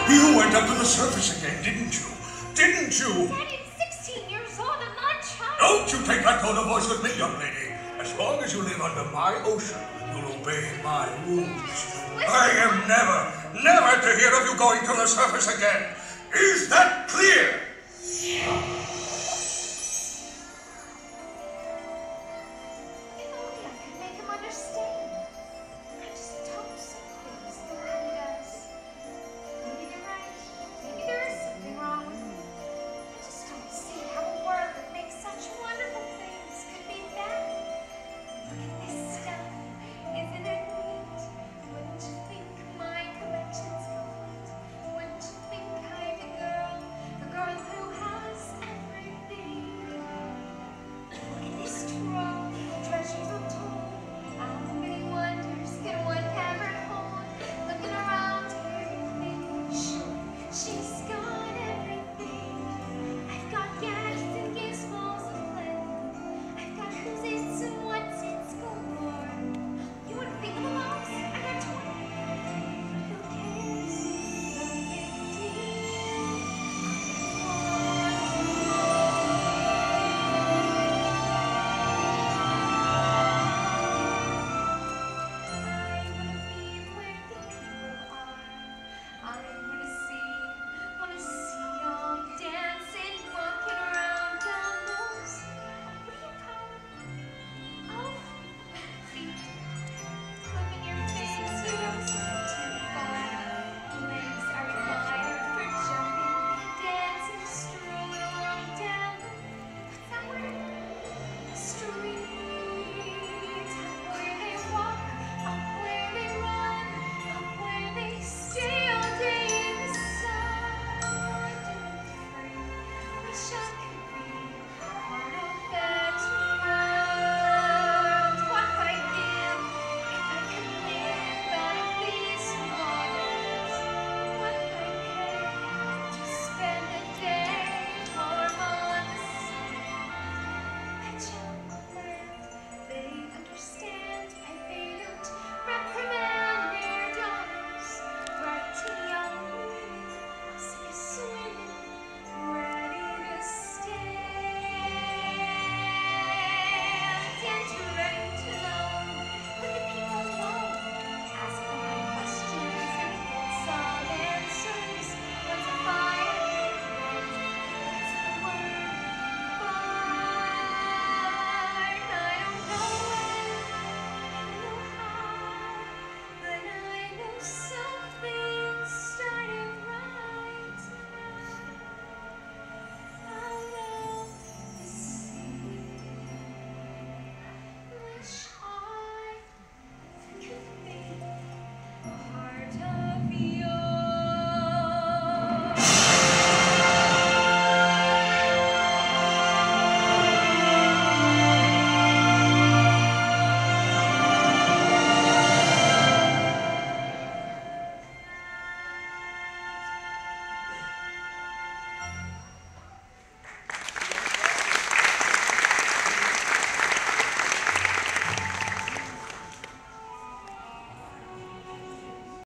You went up to the surface again, didn't you? Didn't you? Daddy, I'm 16 years old. I'm not a child. Don't you take that tone of voice with me, young lady. As long as you live under my ocean, you'll obey my rules. I am never to hear of you going to the surface again. Is that clear?